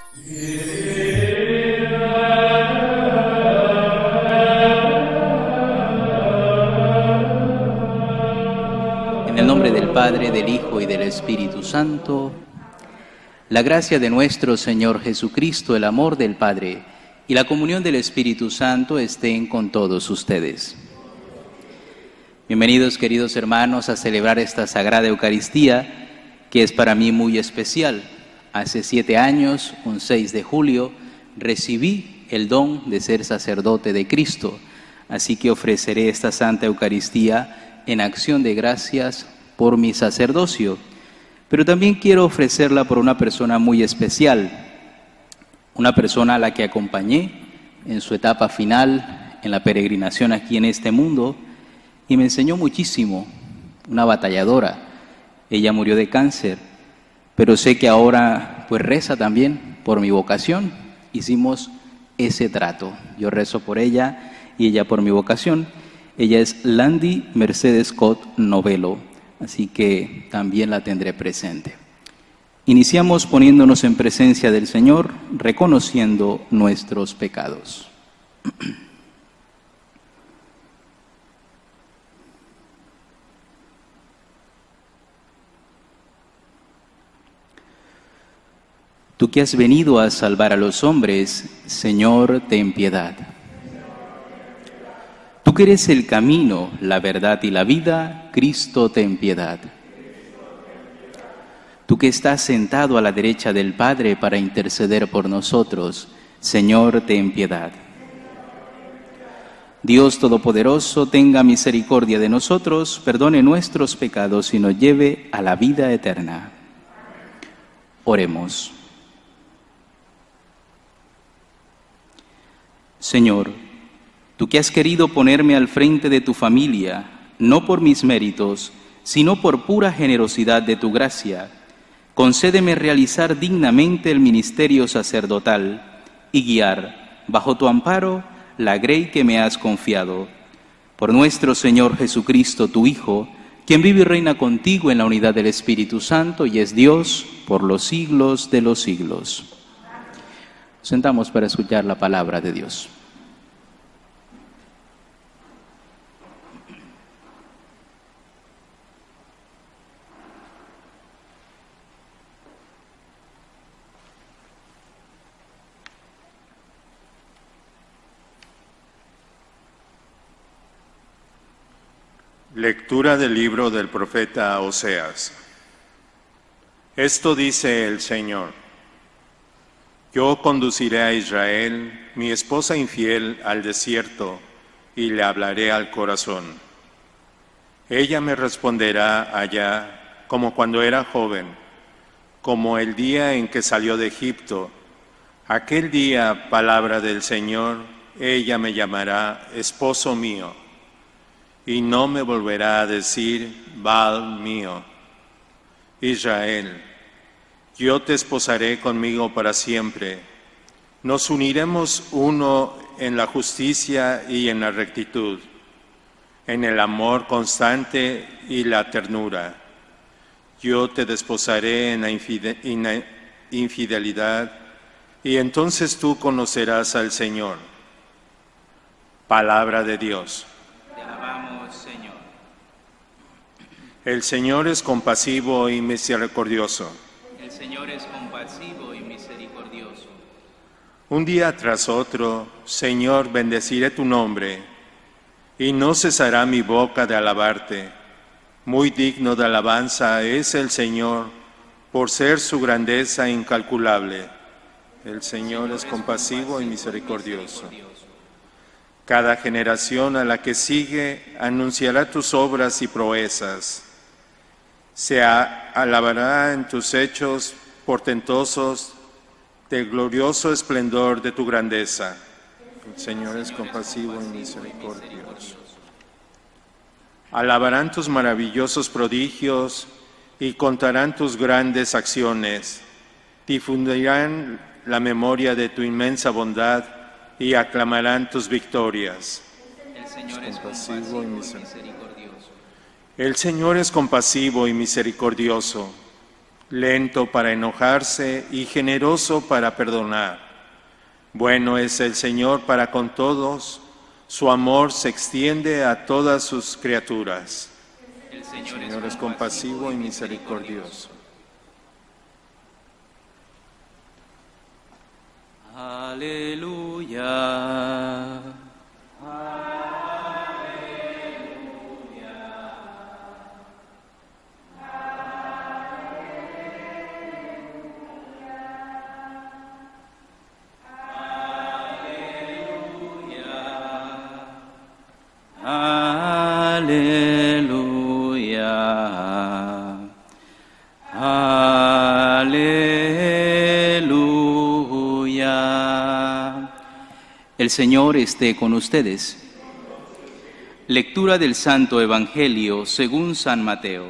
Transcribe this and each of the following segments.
En el nombre del Padre, del Hijo y del Espíritu Santo, la gracia de nuestro Señor Jesucristo, el amor del Padre y la comunión del Espíritu Santo estén con todos ustedes. Bienvenidos, queridos hermanos, a celebrar esta Sagrada Eucaristía, que es para mí muy especial. Hace 7 años, un 6 de julio, recibí el don de ser sacerdote de Cristo, así que ofreceré esta Santa Eucaristía en acción de gracias por mi sacerdocio, pero también quiero ofrecerla por una persona muy especial, una persona a la que acompañé en su etapa final, en la peregrinación aquí en este mundo, y me enseñó muchísimo, una batalladora. Ella murió de cáncer, pero sé que ahora pues reza también por mi vocación. Hicimos ese trato, yo rezo por ella y ella por mi vocación. Ella es Landy Mercedes Scott Novelo, así que también la tendré presente. Iniciamos poniéndonos en presencia del Señor, reconociendo nuestros pecados. Tú que has venido a salvar a los hombres, Señor, ten piedad. Tú que eres el camino, la verdad y la vida, Cristo, ten piedad. Tú que estás sentado a la derecha del Padre para interceder por nosotros, Señor, ten piedad. Dios Todopoderoso, tenga misericordia de nosotros, perdone nuestros pecados y nos lleve a la vida eterna. Oremos. Señor, tú que has querido ponerme al frente de tu familia, no por mis méritos, sino por pura generosidad de tu gracia, concédeme realizar dignamente el ministerio sacerdotal y guiar, bajo tu amparo, la grey que me has confiado. Por nuestro Señor Jesucristo, tu Hijo, quien vive y reina contigo en la unidad del Espíritu Santo y es Dios por los siglos de los siglos. Sentamos para escuchar la palabra de Dios. Lectura del libro del profeta Oseas. Esto dice el Señor: Yo conduciré a Israel, mi esposa infiel, al desierto, y le hablaré al corazón. Ella me responderá allá, como cuando era joven, como el día en que salió de Egipto. Aquel día, palabra del Señor, ella me llamará esposo mío, y no me volverá a decir Baal mío. Israel, yo te esposaré conmigo para siempre. Nos uniremos uno en la justicia y en la rectitud, en el amor constante y la ternura. Yo te desposaré en la infidelidad, y entonces tú conocerás al Señor. Palabra de Dios. Te alabamos, Señor. El Señor es compasivo y misericordioso. El Señor es compasivo y misericordioso. Un día tras otro, Señor, bendeciré tu nombre, y no cesará mi boca de alabarte. Muy digno de alabanza es el Señor, por ser su grandeza incalculable. El Señor es compasivo y misericordioso. Cada generación a la que sigue anunciará tus obras y proezas. Se alabará en tus hechos portentosos del glorioso esplendor de tu grandeza. El Señor es compasivo y misericordioso. Alabarán tus maravillosos prodigios y contarán tus grandes acciones. Difundirán la memoria de tu inmensa bondad y aclamarán tus victorias. El Señor es compasivo y misericordioso. El Señor es compasivo y misericordioso. lento para enojarse y generoso para perdonar. Bueno es el Señor para con todos, su amor se extiende a todas sus criaturas. El Señor es compasivo y misericordioso. Aleluya. Aleluya. Aleluya. El Señor esté con ustedes. Lectura del Santo Evangelio según San Mateo.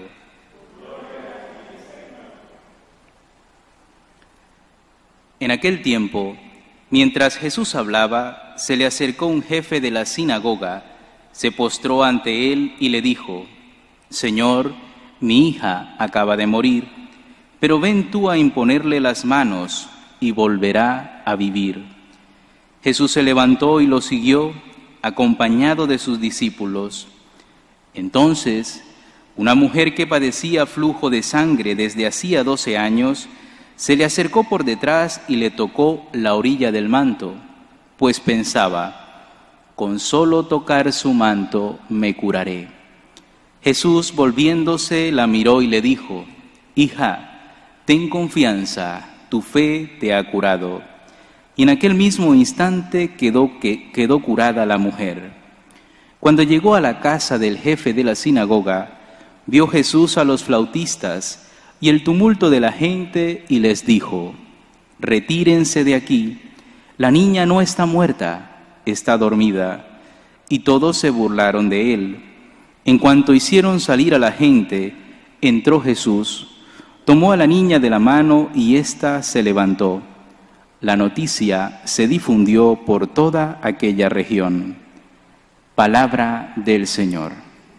En aquel tiempo, mientras Jesús hablaba, se le acercó un jefe de la sinagoga, se postró ante él y le dijo: Señor, mi hija acaba de morir, pero ven tú a imponerle las manos y volverá a vivir. Jesús se levantó y lo siguió, acompañado de sus discípulos. Entonces, una mujer que padecía flujo de sangre desde hacía 12 años, se le acercó por detrás y le tocó la orilla del manto, pues pensaba: con solo tocar su manto me curaré. Jesús, volviéndose, la miró y le dijo: Hija, ten confianza, tu fe te ha curado. Y en aquel mismo instante quedó curada la mujer. Cuando llegó a la casa del jefe de la sinagoga, vio Jesús a los flautistas y el tumulto de la gente y les dijo: Retírense de aquí, la niña no está muerta, está dormida. Y todos se burlaron de él. En cuanto hicieron salir a la gente, entró Jesús, tomó a la niña de la mano y ésta se levantó. La noticia se difundió por toda aquella región. Palabra del Señor.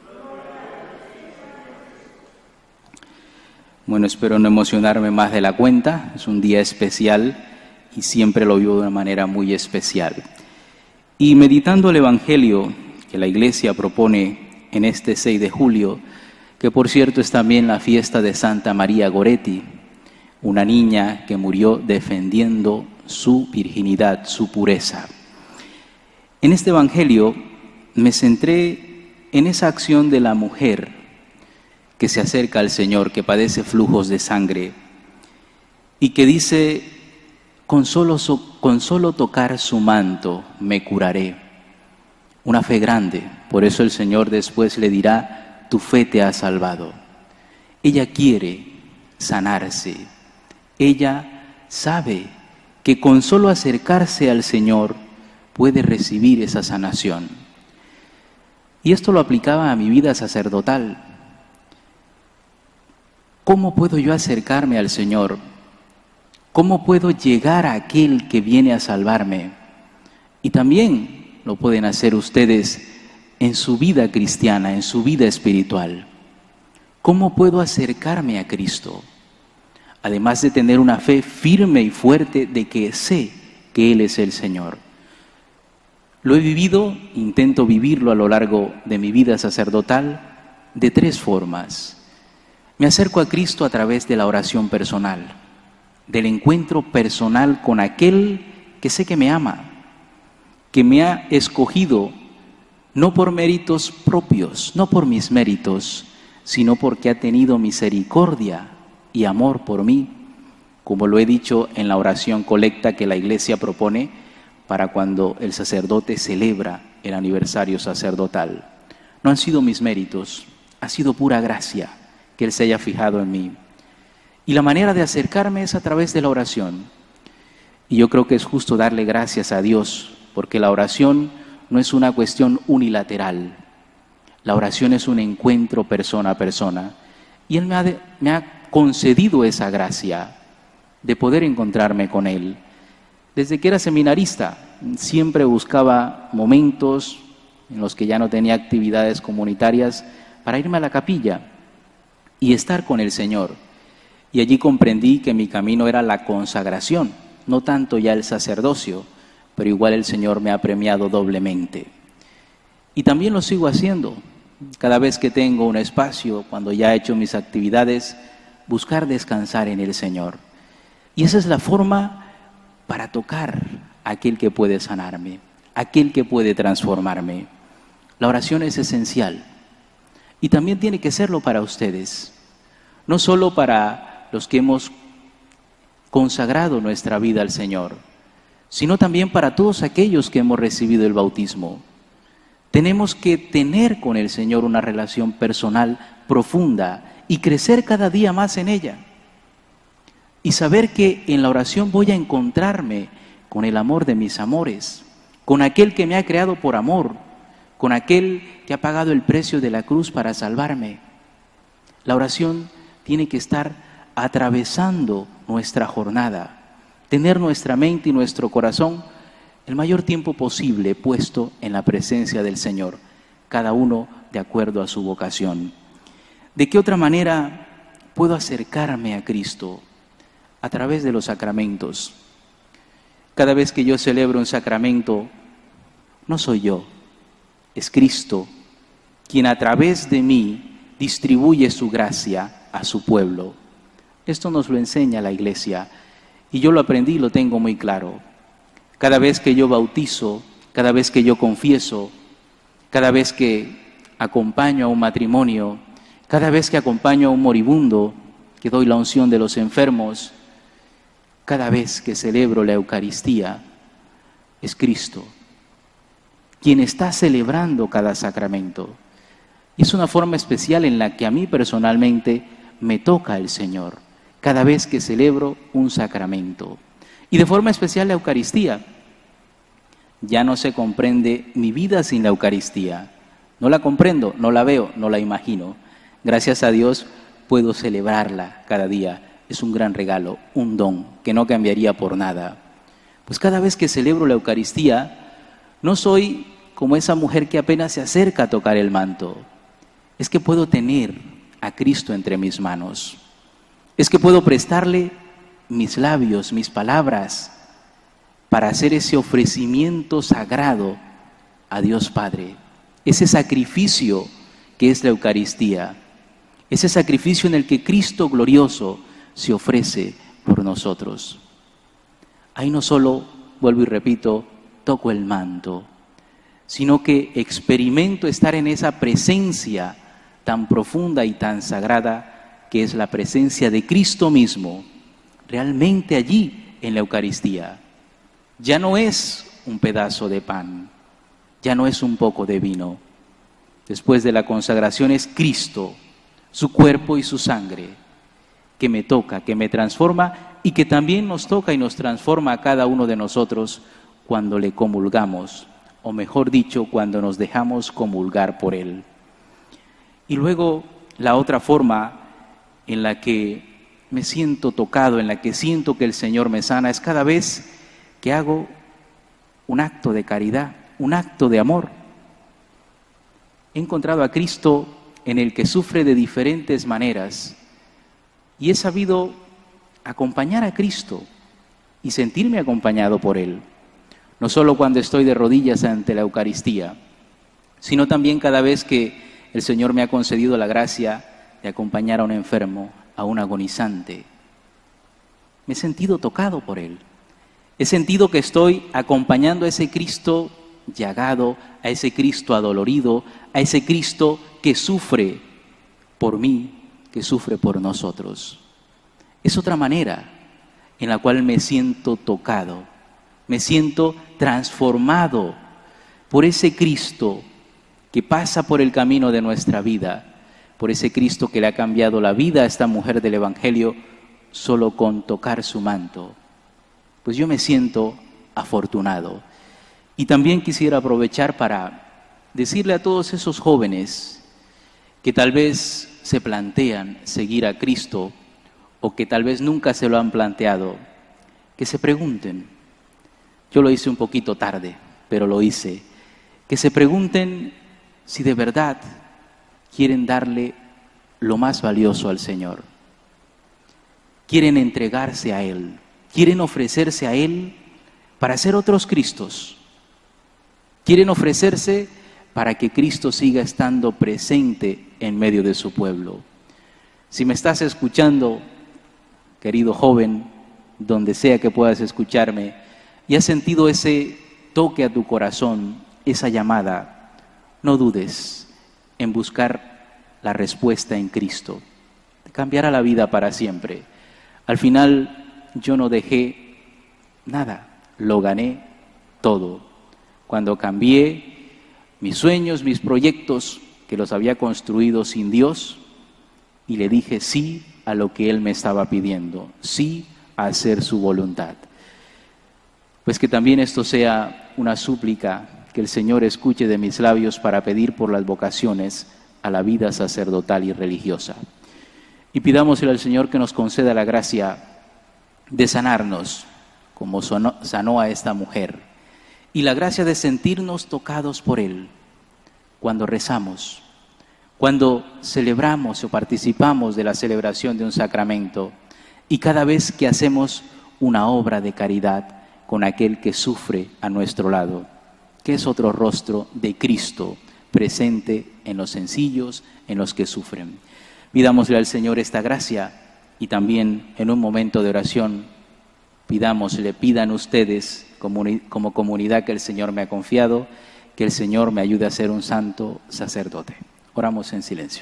Bueno, espero no emocionarme más de la cuenta. Es un día especial y siempre lo vivo de una manera muy especial. Y meditando el Evangelio que la Iglesia propone en este 6 de julio, que por cierto es también la fiesta de Santa María Goretti, una niña que murió defendiendo su virginidad, su pureza. En este Evangelio me centré en esa acción de la mujer que se acerca al Señor, que padece flujos de sangre y que dice: con solo tocar su manto me curaré. Una fe grande, por eso el Señor después le dirá: tu fe te ha salvado. Ella quiere sanarse. Ella sabe que con solo acercarse al Señor puede recibir esa sanación. Y esto lo aplicaba a mi vida sacerdotal. ¿Cómo puedo yo acercarme al Señor? ¿Cómo puedo llegar a aquel que viene a salvarme? Y también lo pueden hacer ustedes en su vida cristiana, en su vida espiritual. ¿Cómo puedo acercarme a Cristo? Además de tener una fe firme y fuerte de que sé que Él es el Señor. Lo he vivido, intento vivirlo a lo largo de mi vida sacerdotal de 3 formas. Me acerco a Cristo a través de la oración personal, del encuentro personal con aquel que sé que me ama, que me ha escogido no por méritos propios, no por mis méritos, sino porque ha tenido misericordia y amor por mí, como lo he dicho en la oración colecta que la Iglesia propone para cuando el sacerdote celebra el aniversario sacerdotal. No han sido mis méritos, ha sido pura gracia que Él se haya fijado en mí. Y la manera de acercarme es a través de la oración. Y yo creo que es justo darle gracias a Dios, porque la oración no es una cuestión unilateral. La oración es un encuentro persona a persona. Y Él me ha concedido esa gracia de poder encontrarme con Él. Desde que era seminarista, siempre buscaba momentos en los que ya no tenía actividades comunitarias para irme a la capilla y estar con el Señor. Y allí comprendí que mi camino era la consagración, no tanto ya el sacerdocio, pero igual el Señor me ha premiado doblemente. Y también lo sigo haciendo. Cada vez que tengo un espacio, cuando ya he hecho mis actividades, buscar descansar en el Señor. Y esa es la forma para tocar a aquel que puede sanarme, aquel que puede transformarme. La oración es esencial. Y también tiene que serlo para ustedes. No solo para los que hemos consagrado nuestra vida al Señor, sino también para todos aquellos que hemos recibido el bautismo. Tenemos que tener con el Señor una relación personal profunda y crecer cada día más en ella. Y saber que en la oración voy a encontrarme con el amor de mis amores, con aquel que me ha creado por amor, con aquel que ha pagado el precio de la cruz para salvarme. La oración tiene que estar atravesando nuestra jornada, tener nuestra mente y nuestro corazón el mayor tiempo posible puesto en la presencia del Señor, cada uno de acuerdo a su vocación. ¿De qué otra manera puedo acercarme a Cristo? A través de los sacramentos. Cada vez que yo celebro un sacramento, no soy yo, es Cristo quien a través de mí distribuye su gracia a su pueblo. Esto nos lo enseña la Iglesia y yo lo aprendí y lo tengo muy claro. Cada vez que yo bautizo, cada vez que yo confieso, cada vez que acompaño a un matrimonio, cada vez que acompaño a un moribundo, que doy la unción de los enfermos, cada vez que celebro la Eucaristía, es Cristo quien está celebrando cada sacramento. Y es una forma especial en la que a mí personalmente me toca el Señor, cada vez que celebro un sacramento. Y de forma especial la Eucaristía. Ya no se comprende mi vida sin la Eucaristía. No la comprendo, no la veo, no la imagino. Gracias a Dios puedo celebrarla cada día. Es un gran regalo, un don que no cambiaría por nada. Pues cada vez que celebro la Eucaristía, no soy como esa mujer que apenas se acerca a tocar el manto. Es que puedo tener a Cristo entre mis manos. Es que puedo prestarle mis labios, mis palabras, para hacer ese ofrecimiento sagrado a Dios Padre. Ese sacrificio que es la Eucaristía. Ese sacrificio en el que Cristo glorioso se ofrece por nosotros. Ahí no solo, vuelvo y repito, toco el manto, sino que experimento estar en esa presencia tan profunda y tan sagrada que es la presencia de Cristo mismo, realmente allí en la Eucaristía. Ya no es un pedazo de pan, ya no es un poco de vino. Después de la consagración es Cristo, su cuerpo y su sangre, que me toca, que me transforma y que también nos toca y nos transforma a cada uno de nosotros cuando le comulgamos, o mejor dicho, cuando nos dejamos comulgar por Él. Y luego la otra forma en la que me siento tocado, en la que siento que el Señor me sana, es cada vez que hago un acto de caridad, un acto de amor. He encontrado a Cristo en el que sufre de diferentes maneras y he sabido acompañar a Cristo y sentirme acompañado por Él. No solo cuando estoy de rodillas ante la Eucaristía, sino también cada vez que el Señor me ha concedido la gracia de acompañar a un enfermo, a un agonizante. Me he sentido tocado por Él. He sentido que estoy acompañando a ese Cristo llagado, a ese Cristo adolorido, a ese Cristo que sufre por mí, que sufre por nosotros. Es otra manera en la cual me siento tocado, me siento transformado por ese Cristo que pasa por el camino de nuestra vida, por ese Cristo que le ha cambiado la vida a esta mujer del Evangelio solo con tocar su manto. Pues yo me siento afortunado. Y también quisiera aprovechar para decirle a todos esos jóvenes que tal vez se plantean seguir a Cristo o que tal vez nunca se lo han planteado, que se pregunten. Yo lo hice un poquito tarde, pero lo hice. Que se pregunten si de verdad quieren darle lo más valioso al Señor. quieren entregarse a Él, quieren ofrecerse a Él para ser otros Cristos. Quieren ofrecerse para que Cristo siga estando presente en medio de su pueblo. Si me estás escuchando, querido joven, donde sea que puedas escucharme, y has sentido ese toque a tu corazón, esa llamada, no dudes en buscar la respuesta en Cristo. Te cambiará la vida para siempre. Al final yo no dejé nada, lo gané todo. Cuando cambié mis sueños, mis proyectos que los había construido sin Dios, y le dije sí a lo que Él me estaba pidiendo, sí a hacer su voluntad. Pues que también esto sea una súplica que el Señor escuche de mis labios para pedir por las vocaciones a la vida sacerdotal y religiosa. Y pidámosle al Señor que nos conceda la gracia de sanarnos, como sanó a esta mujer, y la gracia de sentirnos tocados por Él cuando rezamos, cuando celebramos o participamos de la celebración de un sacramento, y cada vez que hacemos una obra de caridad con aquel que sufre a nuestro lado, que es otro rostro de Cristo presente en los sencillos, en los que sufren. Pidámosle al Señor esta gracia, y también en un momento de oración pidan ustedes como comunidad que el Señor me ha confiado, que el Señor me ayude a ser un santo sacerdote. Oramos en silencio.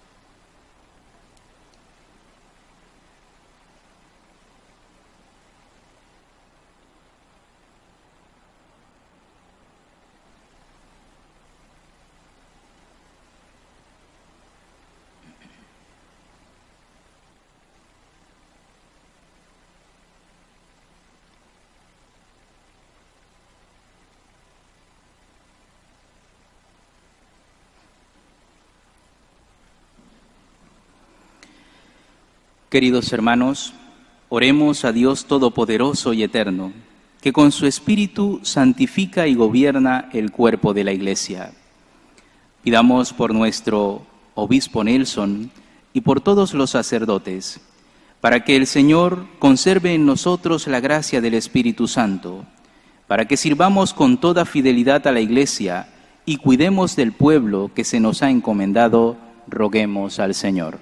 Queridos hermanos, oremos a Dios Todopoderoso y Eterno, que con su Espíritu santifica y gobierna el cuerpo de la Iglesia. Pidamos por nuestro obispo Nelson y por todos los sacerdotes, para que el Señor conserve en nosotros la gracia del Espíritu Santo, para que sirvamos con toda fidelidad a la Iglesia y cuidemos del pueblo que se nos ha encomendado, roguemos al Señor.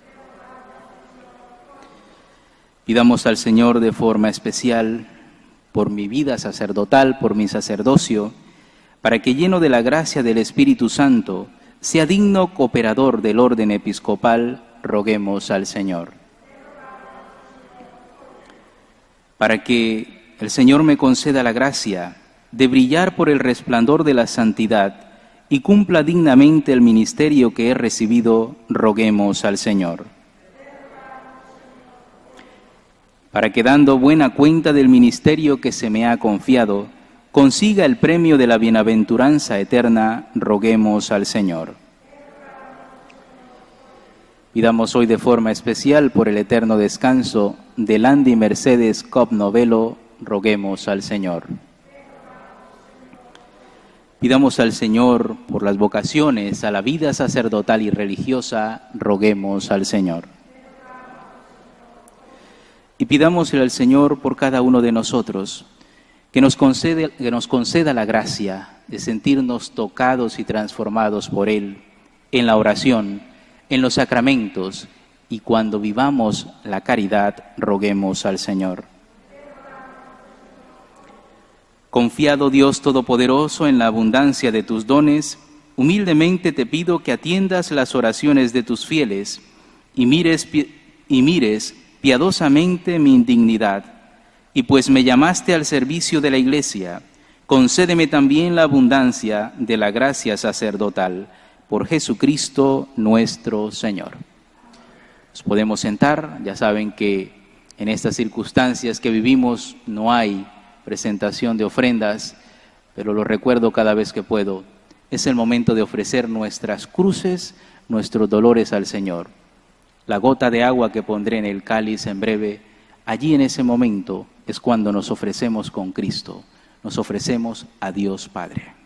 Pidamos al Señor de forma especial por mi vida sacerdotal, por mi sacerdocio, para que lleno de la gracia del Espíritu Santo, sea digno cooperador del orden episcopal, roguemos al Señor. Para que el Señor me conceda la gracia de brillar por el resplandor de la santidad y cumpla dignamente el ministerio que he recibido, roguemos al Señor. Para que dando buena cuenta del ministerio que se me ha confiado, consiga el premio de la bienaventuranza eterna, roguemos al Señor. Pidamos hoy de forma especial por el eterno descanso de Landy Mercedes Cop Novelo, roguemos al Señor. Pidamos al Señor por las vocaciones a la vida sacerdotal y religiosa, roguemos al Señor. Y pidámosle al Señor por cada uno de nosotros, que nos conceda la gracia de sentirnos tocados y transformados por Él en la oración, en los sacramentos, y cuando vivamos la caridad, roguemos al Señor. Confiado Dios Todopoderoso en la abundancia de tus dones, humildemente te pido que atiendas las oraciones de tus fieles y mires piadosamente mi indignidad, y pues me llamaste al servicio de la Iglesia, concédeme también la abundancia de la gracia sacerdotal, por Jesucristo nuestro Señor. Nos podemos sentar, ya saben que en estas circunstancias que vivimos no hay presentación de ofrendas, pero lo recuerdo cada vez que puedo. Es el momento de ofrecer nuestras cruces, nuestros dolores al Señor. La gota de agua que pondré en el cáliz en breve, allí en ese momento es cuando nos ofrecemos con Cristo, nos ofrecemos a Dios Padre.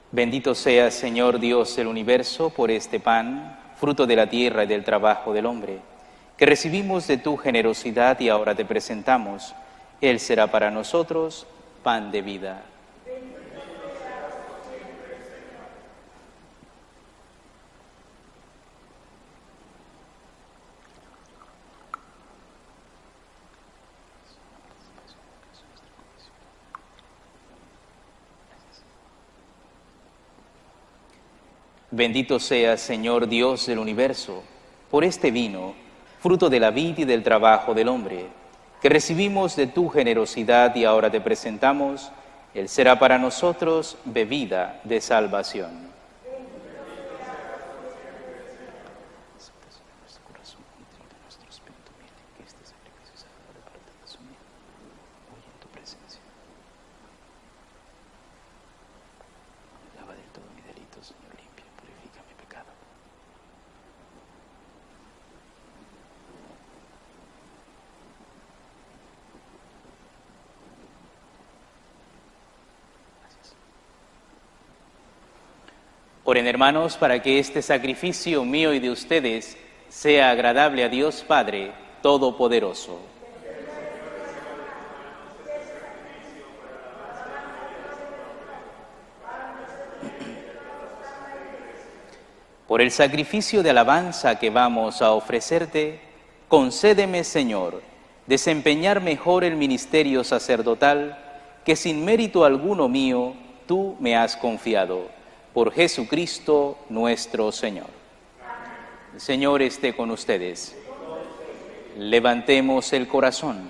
Bendito seas, Señor Dios del universo, por este pan, fruto de la tierra y del trabajo del hombre, que recibimos de tu generosidad y ahora te presentamos. Él será para nosotros pan de vida. Bendito seas, Señor Dios del universo, por este vino, fruto de la vid y del trabajo del hombre, que recibimos de tu generosidad y ahora te presentamos. Él será para nosotros bebida de salvación. Oren, hermanos, para que este sacrificio mío y de ustedes sea agradable a Dios Padre Todopoderoso. Por el sacrificio de alabanza que vamos a ofrecerte, concédeme, Señor, desempeñar mejor el ministerio sacerdotal que sin mérito alguno mío tú me has confiado. Por Jesucristo nuestro Señor. El Señor esté con ustedes. Levantemos el corazón.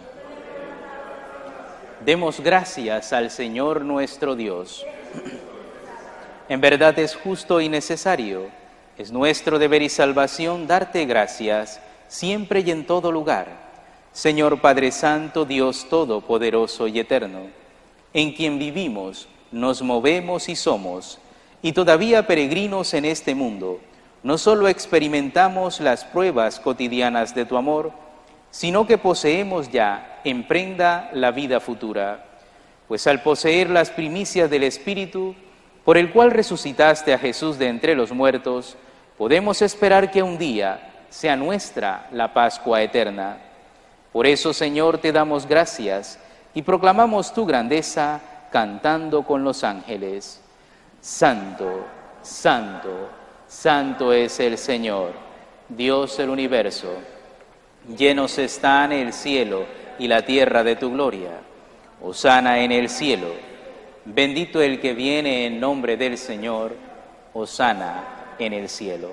Demos gracias al Señor nuestro Dios. En verdad es justo y necesario, es nuestro deber y salvación darte gracias siempre y en todo lugar, Señor Padre Santo, Dios Todopoderoso y Eterno, en quien vivimos, nos movemos y somos, y todavía peregrinos en este mundo, no solo experimentamos las pruebas cotidianas de tu amor, sino que poseemos ya en prenda la vida futura, pues al poseer las primicias del Espíritu, por el cual resucitaste a Jesús de entre los muertos, podemos esperar que un día sea nuestra la Pascua eterna. Por eso, Señor, te damos gracias y proclamamos tu grandeza cantando con los ángeles. Santo, santo, santo es el Señor, Dios del universo. Llenos están el cielo y la tierra de tu gloria. Hosana en el cielo. Bendito el que viene en nombre del Señor. Hosana en el cielo.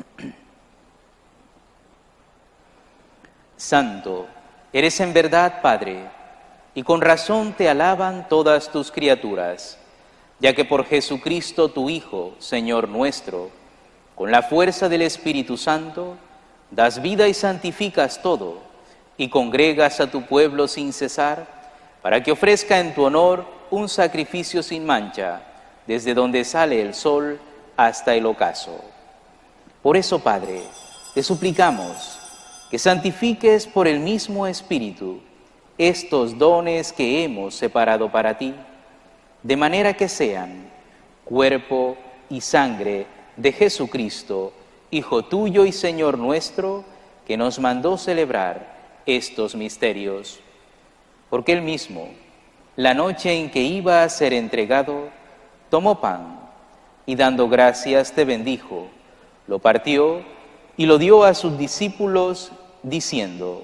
Santo, eres en verdad Padre, y con razón te alaban todas tus criaturas, ya que por Jesucristo tu Hijo, Señor nuestro, con la fuerza del Espíritu Santo, das vida y santificas todo, y congregas a tu pueblo sin cesar, para que ofrezca en tu honor un sacrificio sin mancha, desde donde sale el sol hasta el ocaso. Por eso, Padre, te suplicamos que santifiques por el mismo Espíritu estos dones que hemos separado para ti, de manera que sean cuerpo y sangre de Jesucristo, Hijo tuyo y Señor nuestro, que nos mandó celebrar estos misterios. Porque él mismo, la noche en que iba a ser entregado, tomó pan y dando gracias te bendijo, lo partió y lo dio a sus discípulos diciendo: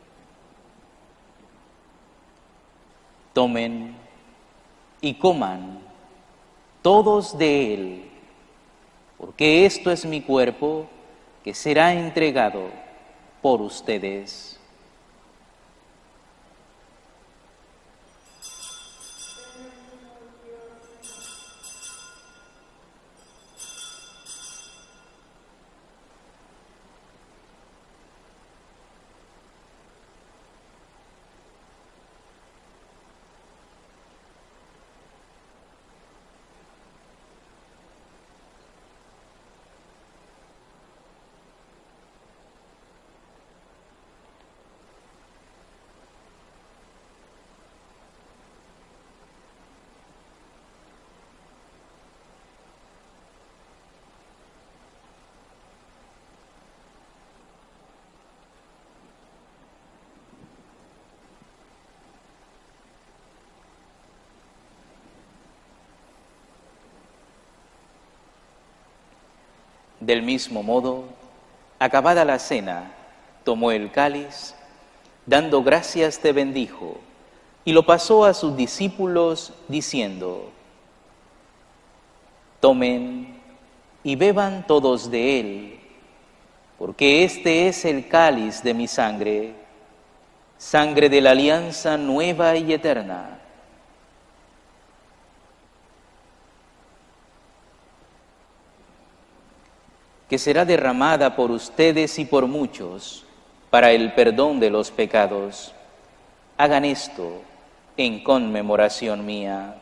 tomen y coman todos de él, porque esto es mi cuerpo que será entregado por ustedes. Del mismo modo, acabada la cena, tomó el cáliz, dando gracias te bendijo, y lo pasó a sus discípulos diciendo: tomen y beban todos de él, porque este es el cáliz de mi sangre, sangre de la alianza nueva y eterna, que será derramada por ustedes y por muchos para el perdón de los pecados. Hagan esto en conmemoración mía.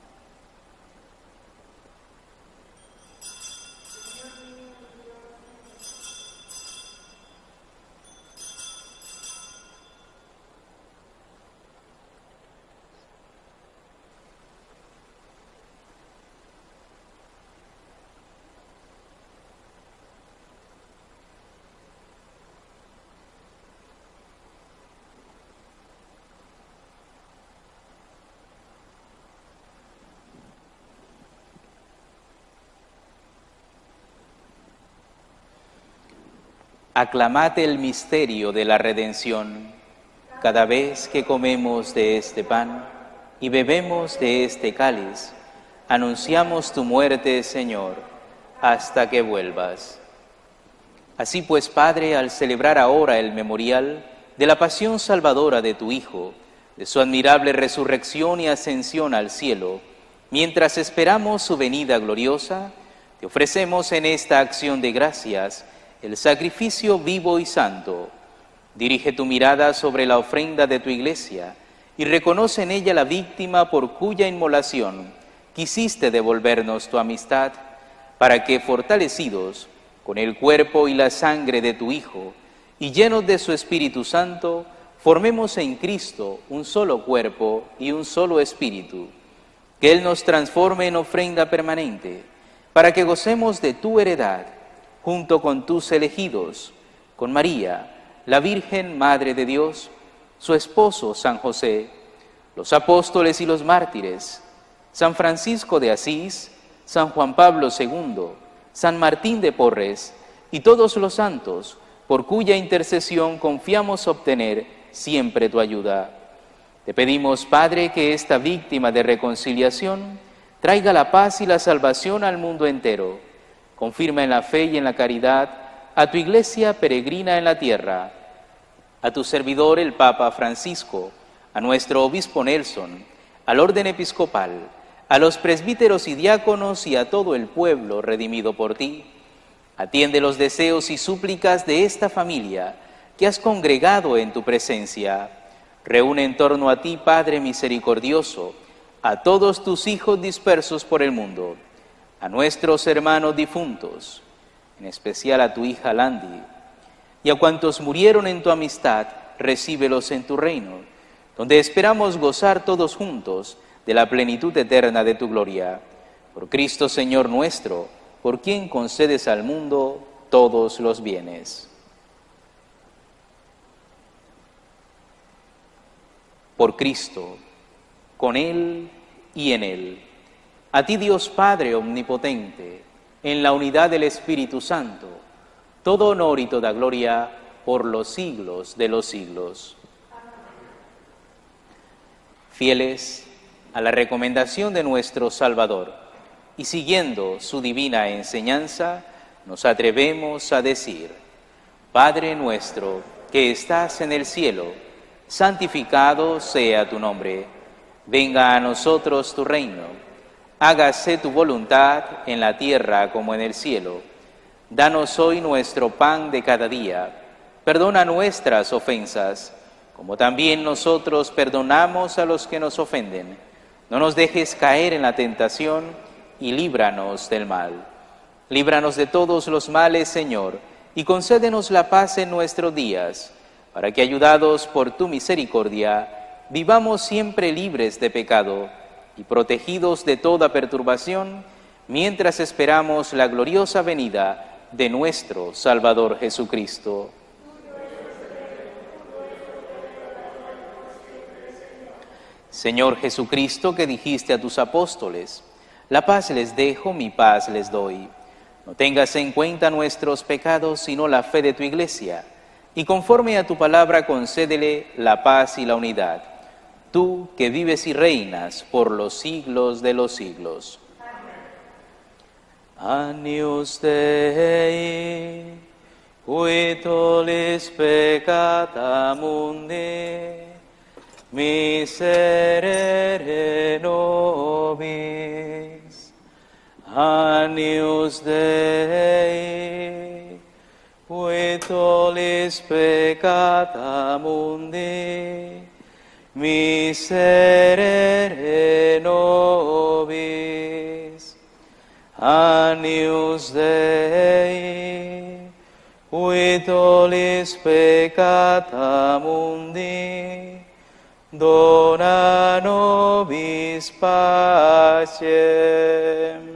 Aclamad el misterio de la redención. Cada vez que comemos de este pan y bebemos de este cáliz, anunciamos tu muerte, Señor, hasta que vuelvas. Así pues, Padre, al celebrar ahora el memorial de la pasión salvadora de tu Hijo, de su admirable resurrección y ascensión al cielo, mientras esperamos su venida gloriosa, te ofrecemos en esta acción de gracias el sacrificio vivo y santo. Dirige tu mirada sobre la ofrenda de tu Iglesia y reconoce en ella la víctima por cuya inmolación quisiste devolvernos tu amistad, para que, fortalecidos con el cuerpo y la sangre de tu Hijo y llenos de su Espíritu Santo, formemos en Cristo un solo cuerpo y un solo espíritu. Que Él nos transforme en ofrenda permanente, para que gocemos de tu heredad, junto con tus elegidos, con María, la Virgen Madre de Dios, su esposo San José, los apóstoles y los mártires, San Francisco de Asís, San Juan Pablo II, San Martín de Porres y todos los santos, por cuya intercesión confiamos obtener siempre tu ayuda. Te pedimos, Padre, que esta víctima de reconciliación traiga la paz y la salvación al mundo entero. Confirma en la fe y en la caridad a tu Iglesia peregrina en la tierra, a tu servidor el Papa Francisco, a nuestro obispo Nelson, al orden episcopal, a los presbíteros y diáconos y a todo el pueblo redimido por ti. Atiende los deseos y súplicas de esta familia que has congregado en tu presencia. Reúne en torno a ti, Padre misericordioso, a todos tus hijos dispersos por el mundo, a nuestros hermanos difuntos, en especial a tu hija Landi, y a cuantos murieron en tu amistad, recíbelos en tu reino, donde esperamos gozar todos juntos de la plenitud eterna de tu gloria. Por Cristo Señor nuestro, por quien concedes al mundo todos los bienes. Por Cristo, con Él y en Él. A ti, Dios Padre omnipotente, en la unidad del Espíritu Santo, todo honor y toda gloria por los siglos de los siglos. Fieles a la recomendación de nuestro Salvador y siguiendo su divina enseñanza, nos atrevemos a decir: Padre nuestro que estás en el cielo, santificado sea tu nombre. Venga a nosotros tu reino. Hágase tu voluntad en la tierra como en el cielo. Danos hoy nuestro pan de cada día. Perdona nuestras ofensas, como también nosotros perdonamos a los que nos ofenden. No nos dejes caer en la tentación y líbranos del mal. Líbranos de todos los males, Señor, y concédenos la paz en nuestros días, para que, ayudados por tu misericordia, vivamos siempre libres de pecado y protegidos de toda perturbación, mientras esperamos la gloriosa venida de nuestro Salvador Jesucristo. Señor Jesucristo, que dijiste a tus apóstoles: la paz les dejo, mi paz les doy. No tengas en cuenta nuestros pecados, sino la fe de tu Iglesia, y conforme a tu palabra concédele la paz y la unidad. Tú que vives y reinas por los siglos de los siglos. Agnus Dei, qui tollis peccata mundi, miserere nobis. Agnus Dei, qui tollis peccata mundi, miserere nobis. Agnus Dei, qui tollis peccata mundi, dona nobis pacem.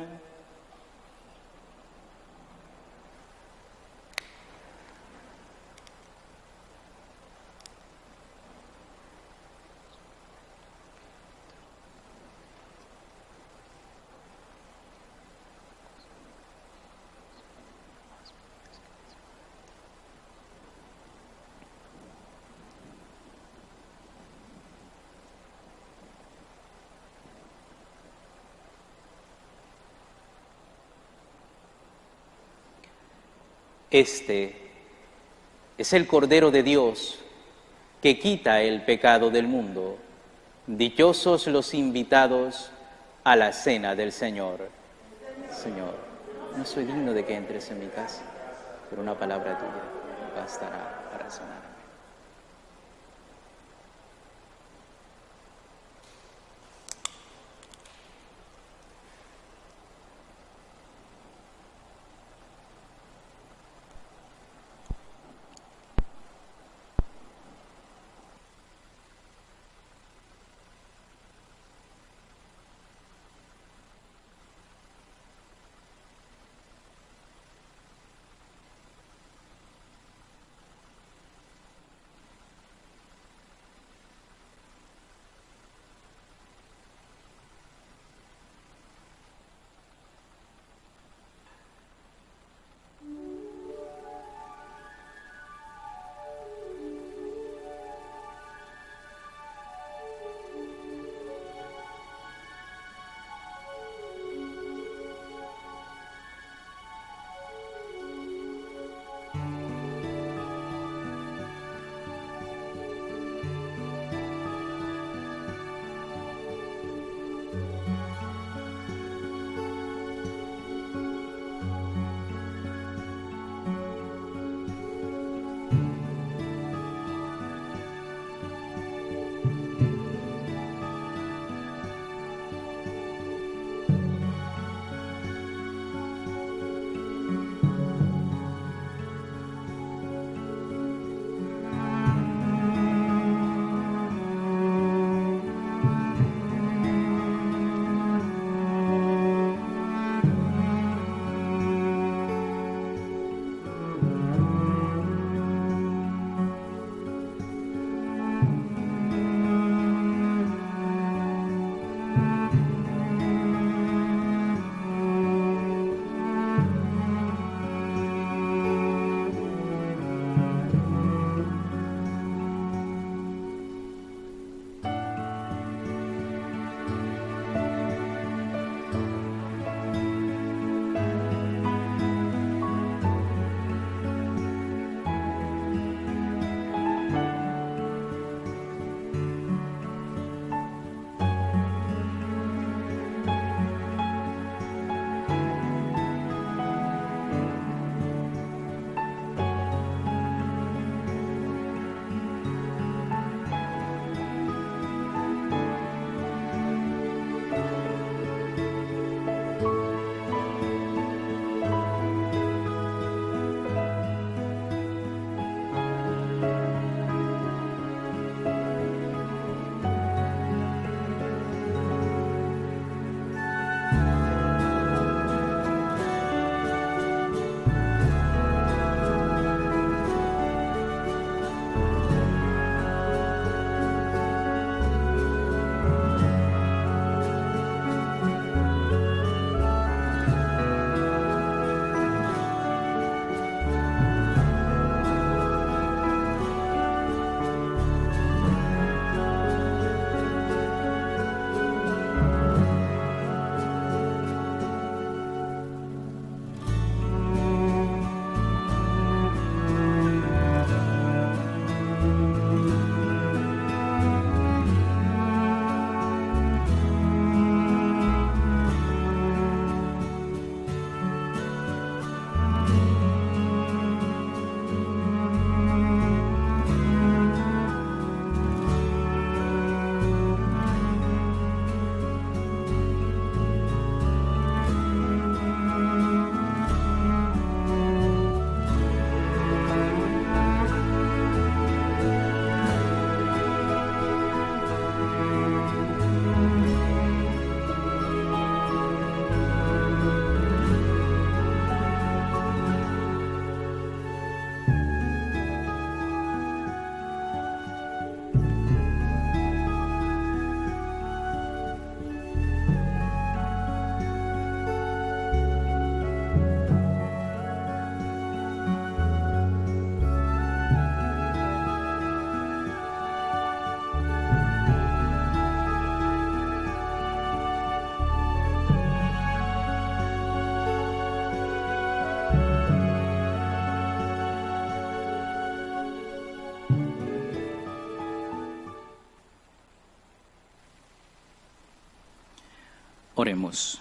Este es el Cordero de Dios que quita el pecado del mundo. Dichosos los invitados a la cena del Señor. Señor, no soy digno de que entres en mi casa, pero una palabra tuya bastará para sanarme. Oremos.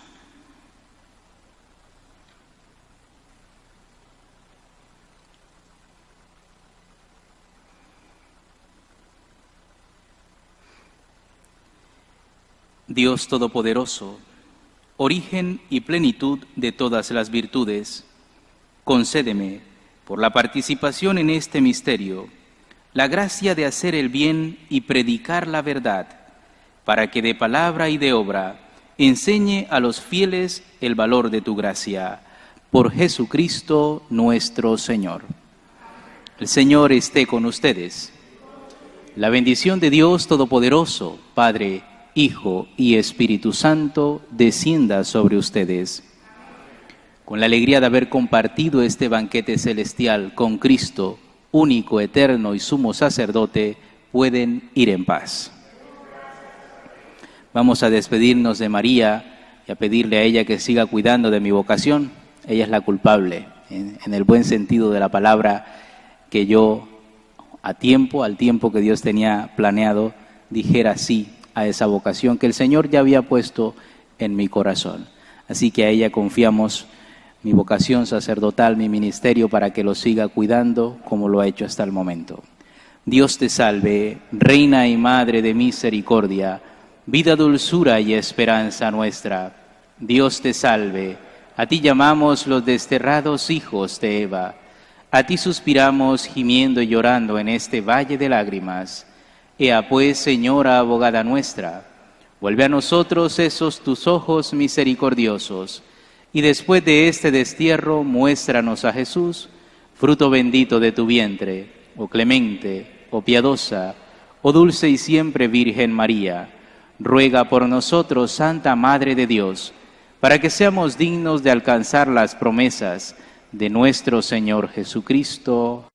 Dios Todopoderoso, origen y plenitud de todas las virtudes, concédeme, por la participación en este misterio, la gracia de hacer el bien y predicar la verdad, para que de palabra y de obra enseñe a los fieles el valor de tu gracia. Por Jesucristo nuestro Señor. El Señor esté con ustedes. La bendición de Dios Todopoderoso, Padre, Hijo y Espíritu Santo, descienda sobre ustedes. Con la alegría de haber compartido este banquete celestial con Cristo, único, eterno y sumo sacerdote, pueden ir en paz. Vamos a despedirnos de María y a pedirle a ella que siga cuidando de mi vocación. Ella es la culpable, en el buen sentido de la palabra, que yo al tiempo que Dios tenía planeado, dijera sí a esa vocación que el Señor ya había puesto en mi corazón. Así que a ella confiamos mi vocación sacerdotal, mi ministerio, para que lo siga cuidando como lo ha hecho hasta el momento. Dios te salve, Reina y Madre de misericordia, vida, dulzura y esperanza nuestra. Dios te salve, a ti llamamos los desterrados hijos de Eva, a ti suspiramos gimiendo y llorando en este valle de lágrimas. Ea pues, Señora abogada nuestra, vuelve a nosotros esos tus ojos misericordiosos, y después de este destierro muéstranos a Jesús, fruto bendito de tu vientre, oh clemente, oh piadosa, oh dulce y siempre Virgen María. Ruega por nosotros, Santa Madre de Dios, para que seamos dignos de alcanzar las promesas de nuestro Señor Jesucristo.